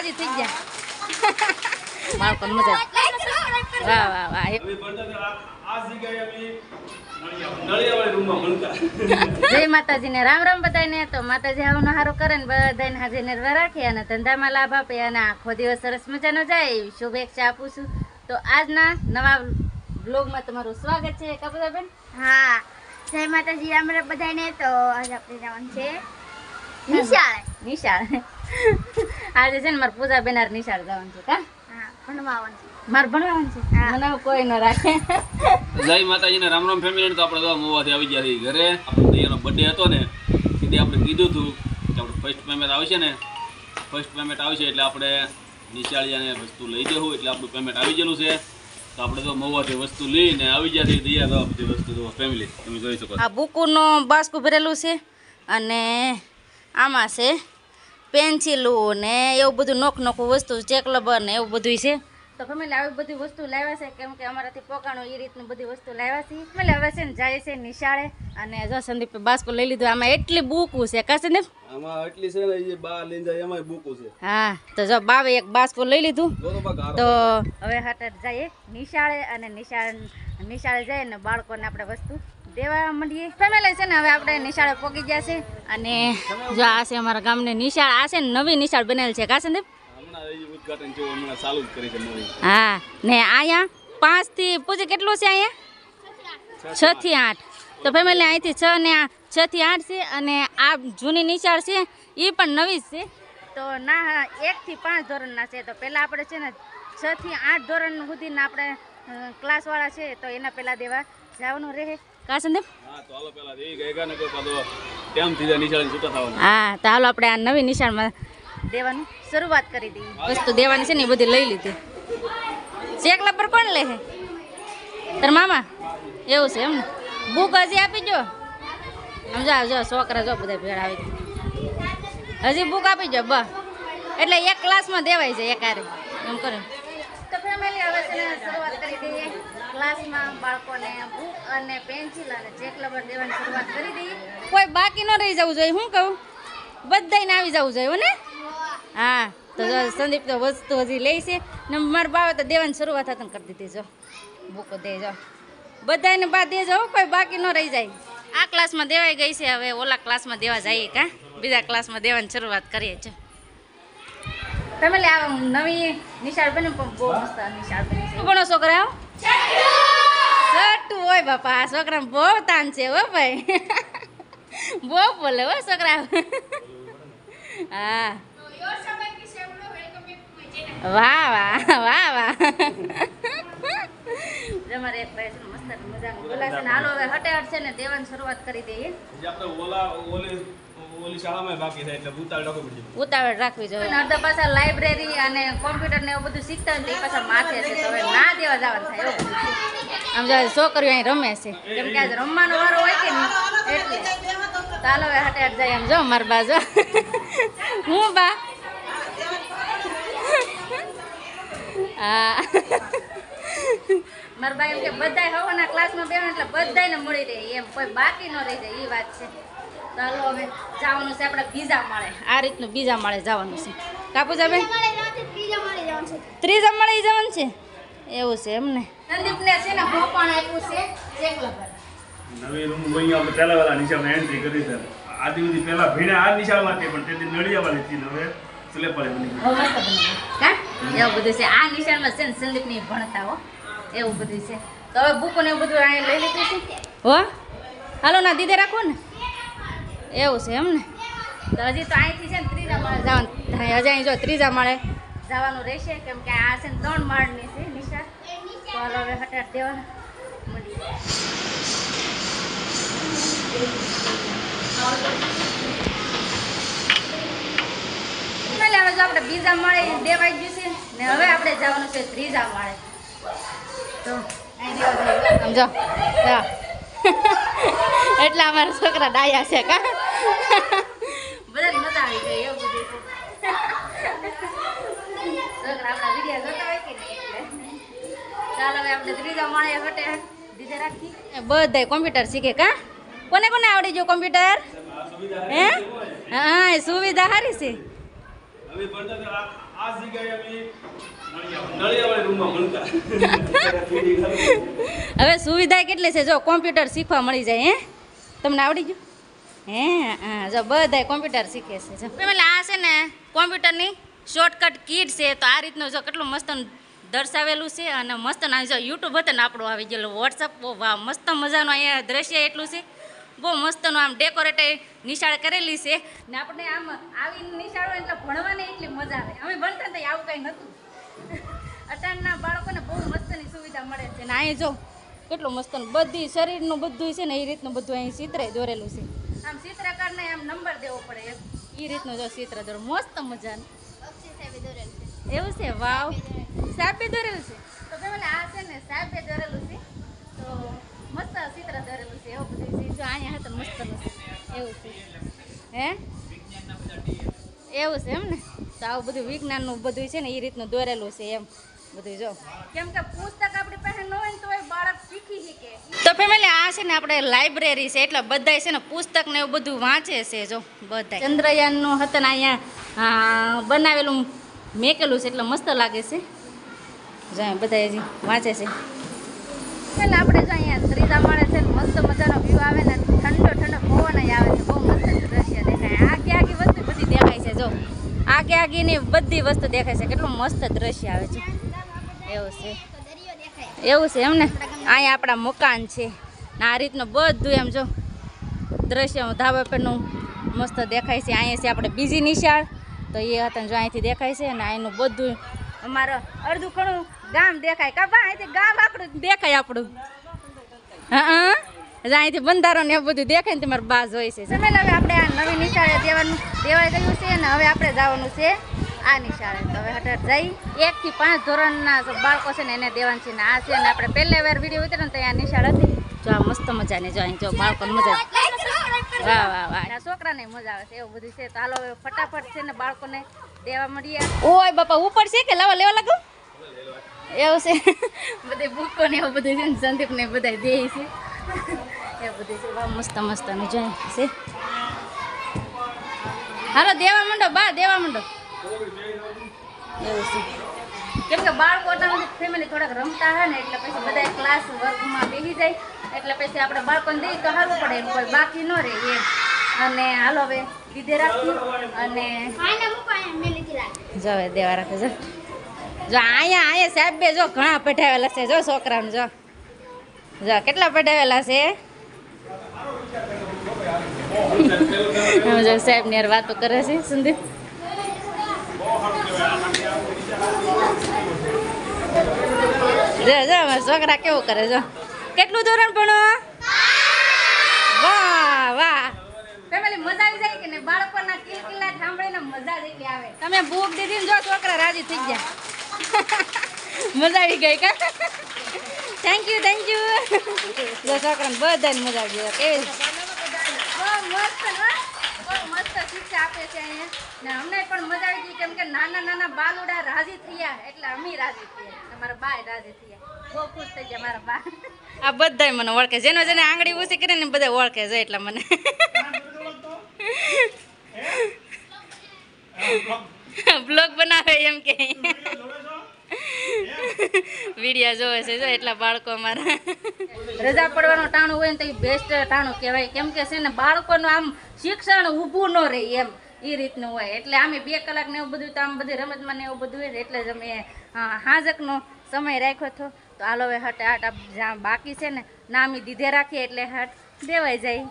રાજી થઈ ગયા બાળકો મજા વાહ વાહ વાહ જય માતાજી ને રામ રામ બધાને તો માતાજી આવનો હારો કરે ને બધાને હાજર રાખે અને ધંધામાં લાભ આપે અને આખો દિવસ સરસ મજાનો જાય એવી શુભેચ્છા આપું છું તો આજના નવા બ્લોગમાં તમારું સ્વાગત છે કપડાબેન હા જય માતાજી રામ રામ બધાને તો આજે આપણે જવાનું છે નિશાળ આજે છે ને મારે પૂજા બેનાર નિશાળ જવાનું છે કા હા ભણવાનું છે મારે ભણવાનું છે મને કોઈ ન રાખે જય માતાજીને રામ રામ ફેમિલી. તો આપણે તો મોવાથી આવી ગયા છીએ ઘરે. આપણે એનો બર્થડે હતો ને સીધે આપણે કીધું હતું કે આપણે ફર્સ્ટ પેમેન્ટ આવશે ને ફર્સ્ટ પેમેન્ટ આવશે એટલે આપણે નિશાળિયાને વસ્તુ લઈ જવું એટલે આપણું પેમેન્ટ આવી ગયેલું છે તો આપણે તો મોવાથી વસ્તુ લઈને આવી ગયા છીએ દયા તો બધી વસ્તુ તો ફેમિલી તમે જોઈ શકો. આ બુકુનો બાસ્કું ભરેલું છે અને આમાં છે પેન્સિલું ને એવું બધું નોખું વસ્તુ ચેકલબર ને એવું બધું છે તો ફેમિલી આવી બધી વસ્તુ લાવ્યા છે કેમ કે અમારાથી પોકાણું એ રીતનું બધી વસ્તુ લાવ્યા છે ફેમિલી હવે છે ને જાય છે નિશાળે અને જો સંદીપે બાસ્કું લઈ લીધું આમાં એટલી બુકું છે કા સંદીપ આમાં એટલી છે ને એ બા લઈને જાય એમાં બુકો છે. હા તો જો બાવે એક બાસ્કું લઈ લીધું તો હવે હટ જઈએ નિશાળે અને નિશાળે જઈએ ને બાળકોને આપણે વસ્તુ દેવા માંડીએ ફેમિલી છે ને હવે આપણે નિશાળે પહોંચી ગયા છે અને જો આ છે અમારા ગામની નિશાળ આ છે ને નવી નિશાળ બનેલ છે કા સંદીપ હા ને અહીંયા 5 થી પૂછે કેટલું છે અહીંયા 6 થી 8 તો ફેમિલી અહીંથી 6 ને 6 થી 8 છે અને આ જૂની નિશાળ છે એ પણ નવી જ છે તો ના 1 થી 5 ધોરણના છે તો પહેલાં આપણે છે ને 6 થી 8 ધોરણ સુધીના આપણે ક્લાસવાળા છે તો એના પહેલાં દેવા જવાનું રહે કા સંદીપ હા તો હાલો આપણે આ નવી નિશાળમાં દેવાની શરૂઆત કરી દઈએ વસ્તુ દેવાની છે ને એ બધી લઈ લીધી ચેકલા પર કોણ લે છે તાર મામા એવું છે એમ ને બુક હજી આપી જો સમજા જો છોકરા જો બધા ભેળ આવી હજી બુક આપી જો બસ એટલે એક ક્લાસમાં દેવાય છે એકારે એમ કરે તો ફેમિલી હવે છે ને શરૂઆત કરી દઈએ ક્લાસમાં બાળકોને બુક અને પેન્સિલ અને ચેકલબર દેવાની શરૂઆત કરી દઈએ કોઈ બાકી ન રહી જવું જોઈએ હું કહું બધાને આવી જવું જોઈએ ને હા તો જો સંદીપ તો વસ્તુ હજી લે છે ને મારા બાવે તો દેવાની શરૂઆત હતી કરી દીધી જો બુકો દેજો બધાને બા દેજો કોઈ બાકી ન રહી જાય આ ક્લાસમાં દેવાઈ ગઈ છે હવે ઓલા ક્લાસમાં દેવા જઈએ કા બીજા ક્લાસમાં દેવાની શરૂઆત કરીએ છીએ ફેમિલી આ નવી નિશાળ બની પણ બહુ મસ્ત નિશાળ બની છે ભણો છોકરા છઠ્ઠું હોય બાપા આ છોકરાને બહુ તાન છે હો ભાઈ બહુ બોલે હો છોકરા હા વાહ વાહ વાહ વાહ તમારે એક ભાઈ મસ્ત મજાનું બોલા છે ને હાલો હવે હટે છે ને દેવાની શરૂઆત કરી દઈએ ઉતાવળ રાખવી જોઈએ અડધા પાછા લાઇબ્રેરી અને કોમ્પ્યુટર ને એવું બધું શીખતા હોય તો એ પાછા માથે છે તો હવે ના દેવા જવાનું થાય એવું આમ જો છોકરીઓ અહીં રમે છે કેમ કે આજે રમવાનો વારો હોય કે ને એટલે ચાલો હવે હટે જાય એમ જો મારા બાજુ હું બા હા મારા ભાઈ એમ કે બધા હવાના ક્લાસમાં બેવાનું એટલે બધાને મળી રહે એમ કોઈ બાકી ન રહી જાય એ વાત છે ચાલો હવે જવાનું છે આપણે બીજા માળે આ રીતનું બીજા માળે જવાનું છે કાપુ જાબે ત્રીજા માળે જવાનું છે એવું છે એમ ને સંદીપને છે ને હોપણ આપ્યું છે ચેકલબર નવી રૂમ ગઈ આપણે પહેલા વાળા નિશાળમાં એન્ટ્રી કરી છે આદિ સુધી પહેલા ભીણે આ નિશાળમાં હતી પણ તેથી નળિયાવાળી હતી હવે સ્લેપવાળી બની ઓ મસ્ત બની કા એવું બધું છે આ નિશાળમાં છે ને સંદીપની ભણતા હો એવું બધું છે તો હવે બુકો ને એવું બધું અહીં લઈ લીધું છે હો હાલો ના દીદે રાખો ને એવું છે એમ ને તો હજી તો અહીંથી છે ને ત્રીજા માળે જવાનું હજી અહીં જો ત્રીજા માળે જવાનું રહેશે કેમ કે આ છે ને 3 માળની છે નિશાળ તો હાલો હવે હટાટ દેવા મળી હવે જો આપણે બીજા માળે દેવાઈ ગયું છે ને હવે આપણે જવાનું છે ત્રીજા માળે તો સમજો એટલે અમારા છોકરા ડાયા છે કા બધાને મજા આવી ગઈ એવું બધું છોકરા આપણા વિડીયો જોતા હોય કે નહીં એટલે ચાલો હવે આપણે ત્રીજા માળે હટે દીધે રાખી બધાય કોમ્પ્યુટર શીખે કા કોને કોને આવડી ગયું કોમ્પ્યુટર હે હા સુવિધા સારી છે અમે ભણતા હતા આ જગ્યાએ અમે નળિયાવાળી રૂમમાં ભણતા. હવે સુવિધા કેટલી છે જો કોમ્પ્યુટર શીખવા મળી જાય હે તમને આવડી ગયું હે હા જો બધાય કોમ્પ્યુટર શીખે છે જો એટલે આ છે ને કોમ્પ્યુટરની શોર્ટકટ કીટ છે તો આ રીતનું જો કેટલું મસ્ત દર્શાવેલું છે અને મસ્ત ના જો યુટ્યુબ હતું ને આપણું આવી ગયેલું વોટ્સઅપ વાહ મસ્ત મજાનું અહીંયા દ્રશ્ય એટલું છે બહુ મસ્તનું આમ ડેકોરેટ નિશાળ કરેલી છે ને આપણે આમ આવી નિશાળ હોય એટલે ભણવાની એટલી મજા આવે અમે ભણતા હતા આવું કંઈ નહોતું અત્યારના બાળકોને બહુ મસ્તની સુવિધા મળે છે ને અહીં જો કેટલું મસ્ત બધી શરીરનું બધું છે ને એ રીતનું બધું અહીં ચિત્ર દોરેલું છે આમ ચિત્રકારને આમ નંબર દેવો પડે એ રીતનું જો ચિત્ર દોર મસ્ત મજાનું એવું છે વાવ સાપે દોરેલું છે તો પેલા આ છે ને સાપે દોરેલું છે તો મસ્ત ચિત્ર દોરેલું છે એવું બધું છે જો અહીંયા હતું મસ્તનું છે એવું છે હે એવું છે એમ ને તો આવું બધું વિજ્ઞાનનું બધું છે ને એ રીતનું દોરેલું છે એમ બધું જો કેમ કે પુસ્તક આપણી પાસે ન હોય ને તો એ બાળક શીખી શકે તો ફેમિલી આ છે ને આપણે લાઇબ્રેરી છે એટલે બધાય છે ને પુસ્તક ને એવું બધું વાંચે છે જો બધાય ચંદ્રયાનનું હતું ને અહીંયા બનાવેલું મેકેલું છે એટલે મસ્ત લાગે છે જો બધા હજી વાંચે છે એટલે આપણે જો અહીંયા ત્રીજા માળે છે મસ્ત મજાનો વ્યૂ આવે ને ઠંડો ઠંડો પવન આવે છે બહુ મસ્ત દ્રશ્ય દેખાય આગી આગી વસ્તુ બધી દેખાય છે જો આગી આગીની બધી વસ્તુ દેખાય છે કેટલું મસ્ત દ્રશ્ય આવે છે એવું છે એવું છે એમ ને અહીંયા આપણા મકાન છે ને આ રીતનું બધું એમ જો દ્રશ્ય ધાબા પરનું મસ્ત દેખાય છે અહીંયા છે આપણે બીજી નિશાળ તો એ હતા જો અહીંથી દેખાય છે અને અહીંનું બધું અમારું અડધું ઘણું ગામ દેખાય કાબા અહીંથી ગામ આપણું દેખાય આપણું હા અહીંથી બંધારો ને એવું બધું દેખાય ને તમારે બાજ હોય છે સમય હવે આપણે આ નવી નિશાળે દેવાઈ ગયું છે ને હવે આપણે જવાનું છે આ નિશાળે તો હવે હટાર જઈ 1 થી 5 ધોરણના બાળકો છે ને એને દેવાનું છે ને આ છે ને આપણે પહેલે વાર વિડીયો ઉતર્યો ને તો અહીંયા નિશાળ હતી જો આ મસ્ત મજાની જો અહીં જો બાળકોને મજા વાહ વાહ વાહ આ છોકરાને મજા આવે છે એવું બધું છે તો હાલો હવે ફટાફટ છે ને બાળકોને દેવા મળીએ ઓય બાપા ઉપર છે કે લેવા લાગુ એવું છે બધે બુકો ને એવું બધું છે ને સંદીપ ને બધા દે છે એવું બધું છે વાહ મસ્ત મસ્તનું જાય છે હાલો દેવા માંડો બા દેવા માંડો એવું છે કેમ કે બાળકો ફેમિલી થોડાક રમતા હોય ને એટલે પછી બધા ક્લાસ વર્ગમાં બેસી જાય એટલે પછી આપણે બાળકોને દઈએ તો સારું પડે એમ કોઈ બાકી ન રહે એમ અને હાલો હવે દીધે રાખી અને જો હવે દેવા રાખે જો અહીંયા સાહેબ બે જો ઘણા પઢાવેલા છે જો છોકરાને જો કેટલા પઢાવેલા છે જો સાહેબ ને વાતો કરે છે સંદીપ જો છોકરા કેવું કરે જો કેટલું ધોરણ ભણો વાહ વાહ ફેમિલી મજા આવી જાય કે ને બાળકોના કિલકિલા સાંભળીને મજા જ એટલી આવે તમે બુક દીધી ને જો છોકરા રાજી થઈ ગયા મજા આવી ગઈ કા થેન્ક યુ જો છોકરાને બધાને મજા આવી ગઈ કેવી બહુ મસ્ત શિક્ષા આપે છે અહીંયા ને અમને પણ મજા આવી ગઈ કેમ કે નાના બાલુડા રાજી થયા એટલે અમે રાજી થયા તમારા બા રાજી થયા બહુ ખુશ થઈ ગયા મારા બા આ બધાય મને ઓળખે જેને આંગળી ઊંચી કરીને બધા ઓળખે છે એટલે મને બ્લોગ બનાવે એમ કે વિડીયો જોવે છે જો એટલા બાળકો અમારા રજા પડવાનું ટાણું હોય ને તો એ બેસ્ટ ટાણું કહેવાય કેમ કે છે ને બાળકોનું આમ શિક્ષણ ઊભું ન રહે એમ એ રીતનું હોય એટલે અમે 2 કલાક ને એવું બધું તો આમ બધી રમતમાં ને એવું બધું હોય એટલે જ અમે હાજકનો સમય રાખ્યો હતો તો હાલો હવે હટ જ્યાં બાકી છે ને ના અમે દીધે રાખીએ એટલે હટ દેવાઈ જાય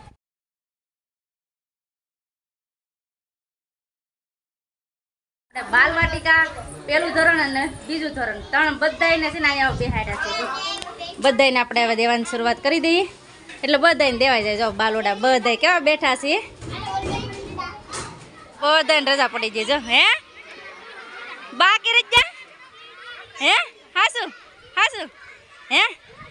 બાલવાટિકા પહેલું ધોરણ અને બીજું ધોરણ 3 બધાને છે ને અહીંયા બેહાડ્યા છે બધાને આપણે હવે દેવાની શરૂઆત કરી દઈએ એટલે બધાને દેવાઈ જાય જો બાલોડા બધા કેવા બેઠા છે બધાને રજા પડી ગઈ જો હે બાકી રજા હે હાસુ હે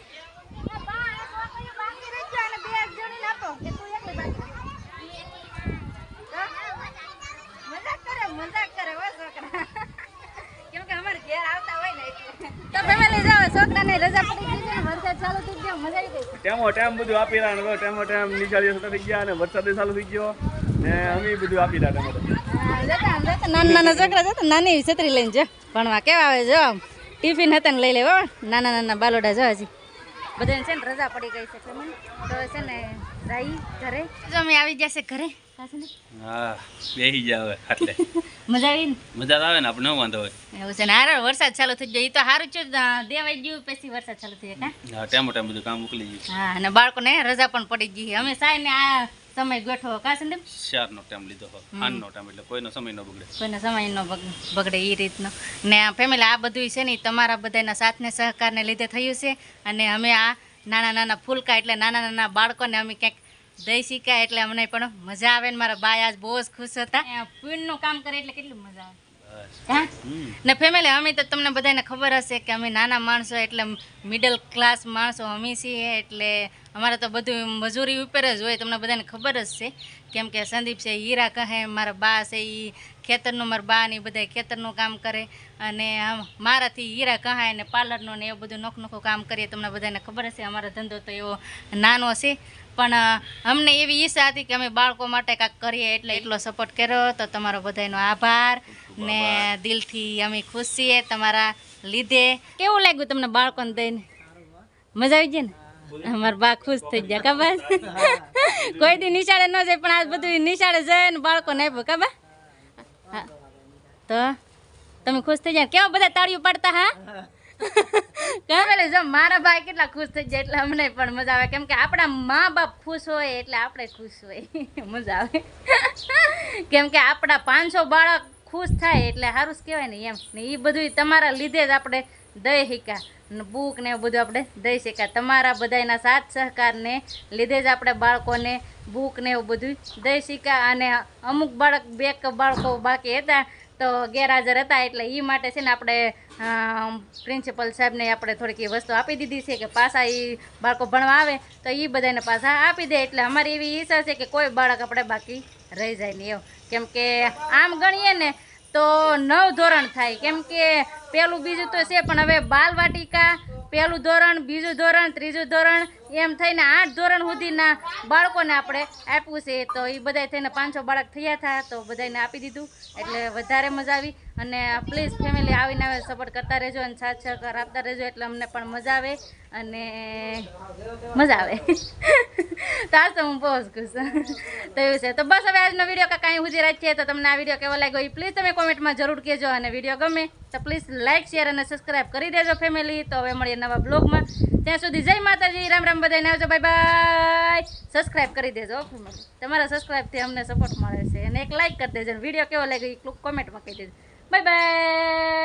મજાક કરે કેમ કે અમારે ઘેર આવતા હોય ને એટલે તો ફેમિલી જાવ છોકરાને રજા પડી ગઈ છે ને વરસાદ ચાલુ થઈ ગયો મજા આવી ગઈ ટાઈમ બધું આપી રહ્યા ટાઈમ નિશાળીઓ થઈ ગયા અને વરસાદ ચાલુ થઈ ગયો ને અમે બધું આપી રહ્યા નાના નાના છોકરા જતા નાની એવી છત્રી લઈને જો ભણવા કેવા આવે જો આમ ટિફિન હતા ને લઈ લેવો નાના નાના બાલોડા જો હજી બધાને છે ને રજા પડી ગઈ છે તો છે ને જઈ ઘરે જો અમે આવી જશે ઘરે હા બેસી જાવ એટલે મજા આવી ને મજા આવે ને આપણે ન વાંધો હોય એવું છે ને હારો વરસાદ ચાલુ થઈ ગયો એ તો સારું છે દેવાઈ ગયું પછી વરસાદ ચાલુ થઈ ગયા હા ટાઈમ બધું કામ મોકલી ગયું હા અને બાળકોને રજા પણ પડી ગઈ અમે સાહેબ ને આ સમય ગોઠવો કા સંદીપ 4 નો ટાઈમ લીધો આનો ટાઈમ એટલે કોઈનો સમય ન બગડે કોઈનો સમય ન બગડે એ રીતનો ને ફેમિલી આ બધું છે ને તમારા બધાના સાથને સહકારને લીધે થયું છે અને અમે આ નાના નાના ફૂલકા એટલે નાના નાના બાળકોને અમે ક્યાંક દઈ શીખ્યા એટલે અમને પણ મજા આવે ને મારા બાય આજ બહુ જ ખુશ હતા પુણ્યનું કામ કરે એટલે કેટલું મજા આવે હા ને ફેમિલી અમે તો તમને બધાને ખબર હશે કે અમે નાના માણસો એટલે મિડલ ક્લાસ માણસો અમે છીએ એટલે અમારે તો બધું મજૂરી ઉપર જ હોય તમને બધાને ખબર જ છે કેમ કે સંદીપ છે હીરા કહે મારા બા છે એ ખેતરનું મારા બા ને બધા ખેતરનું કામ કરે અને મારાથી હીરા કહાય ને પાર્લરનું ને એવું બધું નોખું કામ કરીએ તમને બધાને ખબર હશે અમારો ધંધો તો એવો નાનો છે પણ અમને એવી ઈચ્છા હતી કે અમે બાળકો માટે કાંઈક કરીએ એટલે એટલો સપોર્ટ કર્યો તો તમારો બધાનો આભાર ને દિલથી અમે ખુશ છીએ તમારા લીધે કેવું લાગ્યું તમને બાળકોને દઈને મજા આવી જાય ને અમારા બા ખુશ થઈ ગયા ખબર કોઈ દી નિશાળે ન જાય પણ આજ બધું નિશાળે જાય ને બાળકોને આપ્યું ખબર હા તો તમે ખુશ થઈ જાય કેવા બધા તાળીઓ પાડતા હા કાલે જો મારા ભાઈ કેટલા ખુશ થઈ જાય એટલે અમને પણ મજા આવે કેમ કે આપણા મા બાપ ખુશ હોય એટલે આપણે ખુશ હોય મજા આવે કેમ કે આપણા 500 બાળક ખુશ થાય એટલે સારું જ કહેવાય ને એમ ને એ બધું તમારા લીધે જ આપણે દઈ શીખ્યા ને બુક ને એવું બધું આપણે દઈ શીખ્યા તમારા બધાના સાથ સહકારને લીધે જ આપણે બાળકોને બુક ને એવું બધું દઈ શીખ્યા અને અમુક બાળકો બાકી હતા તો ગેરહાજર હતા એટલે એ માટે છે ને આપણે પ્રિન્સિપલ સાહેબને આપણે થોડીક એ વસ્તુ આપી દીધી છે કે પાછા એ બાળકો ભણવા આવે તો એ બધાને પાછા આપી દે એટલે અમારી એવી ઈચ્છા છે કે કોઈ બાળક આપણે બાકી રહી જાય નહીં એવું કેમ કે આમ ગણીએ ને તો 9 ધોરણ થાય કેમ કે પહેલું બીજું તો છે પણ હવે બાલવાટિકા પહેલું ધોરણ બીજું ધોરણ ત્રીજું ધોરણ એમ થઈને 8 ધોરણ સુધીના બાળકોને આપણે આપ્યું છે તો એ બધા થઈને 500 બાળક થયા હતા તો બધાને આપી દીધું એટલે વધારે મજા આવી અને પ્લીઝ ફેમિલી આવીને આવે સપોર્ટ કરતા રહેજો અને સાથ સહકાર આપતા રહેજો એટલે અમને પણ મજા આવે અને મજા આવે તો આજ તો હું બહુ જ ખુશ તો એવું છે તો બસ હવે આજનો વિડીયો કાંઈ સુધી રાખીએ તો તમને આ વિડીયો કેવો લાગ્યો એ પ્લીઝ તમે કોમેન્ટમાં જરૂર કહેજો અને વિડીયો ગમે તો પ્લીઝ લાઇક શેર અને સબસ્ક્રાઈબ કરી દેજો ફેમિલી તો હવે મળીએ નવા બ્લોગમાં ત્યાં સુધી જય માતાજી રામ રામ બધાને આવજો બાય બાય સબસ્ક્રાઈબ કરી દેજો ફેમિલી તમારા સબસ્ક્રાઈબથી અમને સપોર્ટ મળે છે અને એક લાઇક કરી દેજો વિડીયો કેવો લાગ્યો એ કોમેન્ટમાં કહી દેજો બાય બાય